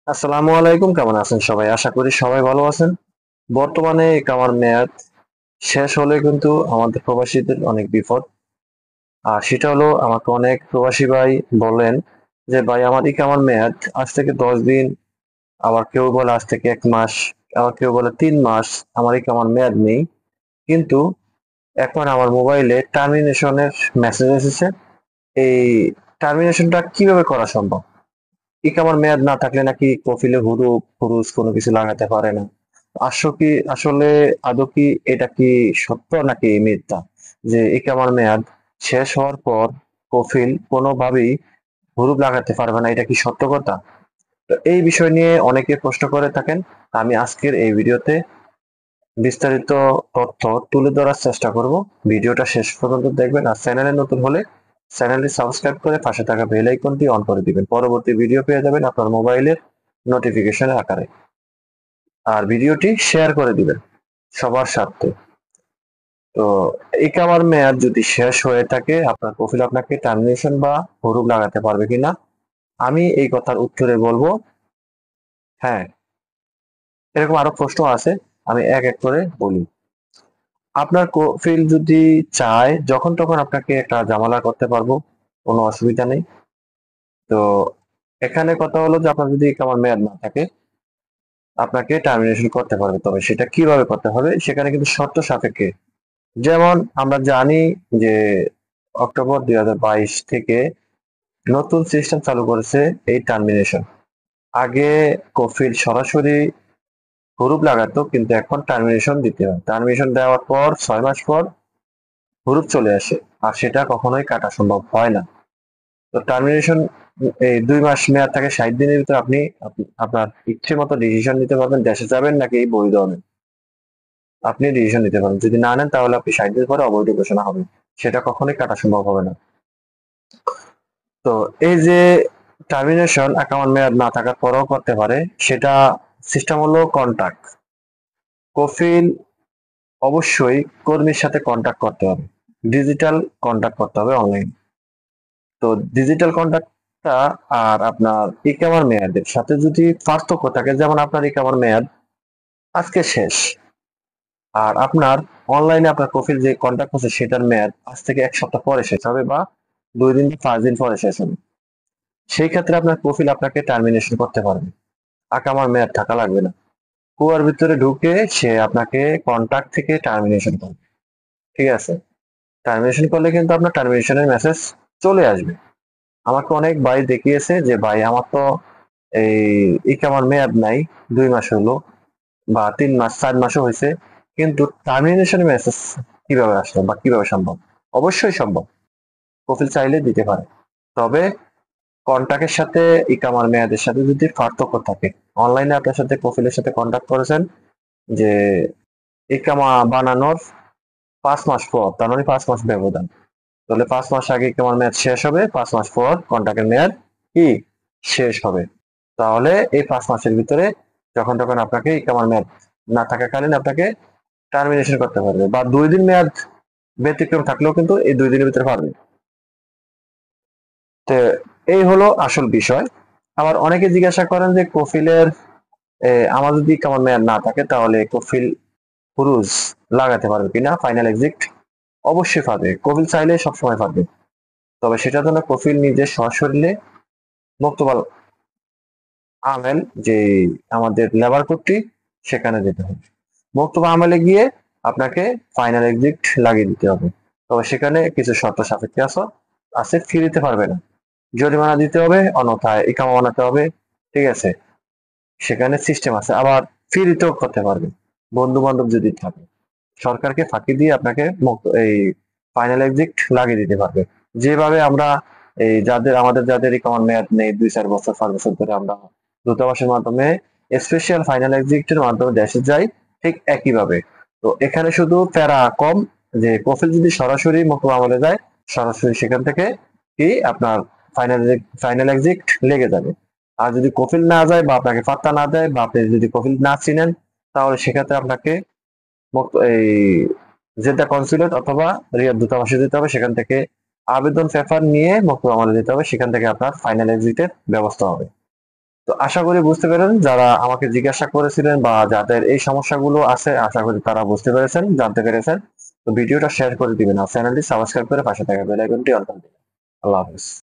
আসসালামু আলাইকুম, কেমন আছেন সবাই? আশা করি সবাই ভালো আছেন। বর্তমানে ইকামার মেয়াদ শেষ হলে কিন্তু আমাদের প্রবাসীদের অনেক বিপদ। আর সেটা হলো, আমাকে অনেক প্রবাসী ভাই বলেন যে ভাই আমার ইকামার মেয়াদ আজ থেকে 10 দিন, আবার কেউ বলে আজ থেকে 1 মাস, আবার কেউ বলে 3 মাস আমার ইকামার মেয়াদ নেই। কিন্তু এখন আমার মোবাইলে টার্মিনেশনের মেসেজ এসেছে। এই টার্মিনেশনটা কিভাবে করা সম্ভব? ইকামার মেয়াদ না থাকলে নাকি কফিলে হুরুপ হুরুজ কোনো কিছু লাগাতে পারে না। আসলে আদৌ কি এটা কি সত্য নাকি মিথ্যা, যে ইকামার মেয়াদ শেষ হওয়ার পর কফিল কোনোভাবেই হুরুপ লাগাতে পারবে না? এটা কি সত্য কথা? তো এই বিষয় নিয়ে অনেকে প্রশ্ন করে থাকেন। আমি আজকের এই ভিডিওতে বিস্তারিত তথ্য তুলে ধরার চেষ্টা করব। ভিডিওটা শেষ পর্যন্ত দেখবেন, আর চ্যানেলে নতুন হলে চ্যানেলটি সাবস্ক্রাইব করে পাশে থাকা বেল আইকনটি অন করে দিবেন। পরবর্তী ভিডিও পেয়ে যাবেন আপনার মোবাইলের নোটিফিকেশনের আকারে। আর ভিডিওটি শেয়ার করে দিবেন সবার স্বার্থে। তো ইকামার মেয়াদ যদি শেষ হয়ে থাকে, আপনার প্রোফাইল আপনাকে টার্মিনেশন বা হুরুপ লাগাতে পারবে কিনা? আমি এই কথার উত্তরে বলবো হ্যাঁ। এরকম আরো প্রশ্ন আছে, আমি এক এক করে বলি। আপনার প্রোফাইল যদি চায় যখন তখন আপনাকে একটা ঝামেলা করতে পারবো, কোনো অসুবিধা নেই। তো এখানে কথা হলো যে আপনার যদি ইকামার মেয়াদ না থাকে, আপনাকে টার্মিনেশন করতে পারবে, তবে সেটা কিভাবে করতে হবে সেখানে কিন্তু শর্ত সাপেক্ষে। যেমন আমরা জানি যে অক্টোবর 2022 থেকে নতুন সিস্টেম চালু করেছে এই টার্মিনেশন। আগে কফিল সরাসরি হুরুপ লাগাতো, কিন্তু এখন টার্মিনেশন দিতে হয়। টার্মিনেশন দেওয়ার পর 6 মাস পর হুরুপ চলে আসে, আর সেটা কখনোই কাটা সম্ভব হয় না। তো টার্মিনেশন এই 2 মাস মেয়াদ থাকে, 60 দিনের ভিতরে আপনি আপনার ইচ্ছে মতো ডিসিশন নিতে পারবেন, দেশে যাবেন নাকি এই বৈধ হবেন। আপনি ডিসিশন নিতে পারেন, যদি না নেন তাহলে আপনি 60 দিন পরে অবৈধ ঘোষণা হবেন। সেটা কখনোই কাটা সম্ভব হবে না। তো এই যে টার্মিনেশন অ্যাকাউন্ট মেয়াদ না থাকার পরেও করতে পারে, সেটা সিস্টেম হলো কন্টাক্ট। কফিল অবশ্যই কর্মীর সাথে কন্টাক্ট করতে হবে, ডিজিটাল কন্টাক্ট করতে হবে অনলাইন। তো ডিজিটাল কন্টাক্টটা আর আপনার ইকামার মেয়াদের সাথে যদি পার্থক্য থাকে, যেমন আপনার ইকামার মেয়াদ আজকে শেষ, আর আপনার অনলাইনে আপনার প্রোফাইল যে কন্টাক্ট করছে সেটার মেয়াদ আজ থেকে 1 সপ্তাহ পরে শেষ হবে, বা 2 দিন বা 5 দিন পরে শেষ হবে। সেই ক্ষেত্রে আপনার প্রোফাইল আপনাকে টার্মিনেশন করতে পারবে, আকামার মেয়াদ থাকা লাগবে না। কুয়ার ভিতরে ঢুকে সে আপনাকে কন্টাক্ট থেকে টার্মিনেশন করবে। ঠিক আছে? টার্মিনেশন করলে কিন্তু আপনার টার্মিনেশনের মেসেজ চলে আসবে। আমাকে অনেক ভাই দেখিয়েছে যে ভাই আমার তো এই ইকামার মেয়াদ নাই, 2 মাস হলো, বা 3 মাস 4 মাসও হয়েছে, কিন্তু টার্মিনেশন মেসেজ কিভাবে আসলো বা কিভাবে সম্ভব? অবশ্যই সম্ভব, প্রোফাইল চাইলে দিতে পারে। তবে কন্টাক্টের সাথে ইকামার মেয়াদের সাথে যদি পার্থক্য থাকে, অনলাইনে আপনার সাথে প্রোফাইলের সাথে কন্টাক্ট করেছেন যে ইকামা বানানোর 5 মাস পর, তার মানে 5 মাস ব্যবধান, তাহলে 5 মাস আগে ইকামার মেয়াদ শেষ হবে, 5 মাস পর কন্টাক্টের মেয়াদ কি শেষ হবে। তাহলে এই 5 মাসের ভিতরে যখন তখন আপনাকে ইকামার মেয়াদ না থাকাকালীন আপনাকে টার্মিনেশন করতে পারবে, বা 2 দিন মেয়াদ ব্যতিক্রম থাকলেও কিন্তু এই 2 দিনের ভিতরে পারবে। তো এই হলো আসল বিষয়। আবার অনেকে জিজ্ঞাসা করেন যে কফিলের আমার যদি কেমন মেয়াদ না থাকে তাহলে কফিল পুরুষ লাগাতে পারবে কিনা ফাইনাল এক্সিট? অবশ্যই পারবে, কফিল চাইলে সবসময় পারবে। তবে সেটার জন্য কফিল নিজের সশরীরে মুক্তবাল আমেল, যে আমাদের লেবার কোডটি, সেখানে যেতে হবে। মুক্তবা আমেলে গিয়ে আপনাকে ফাইনাল এক্সিট লাগিয়ে দিতে হবে। তবে সেখানে কিছু শর্ত সাপেক্ষে আছে, ফি দিতে পারবে না, জরিমানা দিতে হবে, অন্যথায় ইকামা বানাতে হবে। ঠিক আছে? সেখানে সিস্টেম আছে, আবার ফি দিতেও করতে পারবে বন্ধু বান্ধব যদি থাকে। সরকারকে ফাঁকি দিয়ে আপনাকে এই ফাইনাল এক্সিট লাগিয়ে দিতে পারবে। যেভাবে আমরা যাদের রিকমান্ড মেয়াদ নেই 2-4 বছর 5 বছর ধরে, আমরা দূতাবাসের মাধ্যমে স্পেশাল ফাইনাল এক্সিটের মাধ্যমে দেশে যাই, ঠিক একইভাবে। তো এখানে শুধু প্যারা কম, যে প্রোফাইল যদি সরাসরি মুক্ত আমলে যায়, সরাসরি সেখান থেকে কি আপনার ফাইনাল ফাইনাল এক্সিট লেগে যাবে। আর যদি কফিল না যায় বা আপনাকে পাত্তা না দেয়, বা আপনি যদি কফিল না চিনেন, তাহলে সেক্ষেত্রে আপনাকে এই জেদ্দা কনসুলেট অথবা রিয়াদ দূতাবাসে যেতে হবে, সেখান থেকে আবেদন পেপার নিয়ে মুক্ত আমলে যেতে হবে, সেখান থেকে আপনার ফাইনাল এক্সিটের ব্যবস্থা হবে। তো আশা করি বুঝতে পেরেছেন, যারা আমাকে জিজ্ঞাসা করেছিলেন বা যাদের এই সমস্যাগুলো আছে, আশা করি তারা বুঝতে পেরেছেন, জানতে পেরেছেন। তো ভিডিওটা শেয়ার করে দিবেন আর চ্যানেলটি সাবস্ক্রাইব করে পাশে থাকা বেল আইকনটি অন করে দিবেন। আল্লাহ হাফেজ।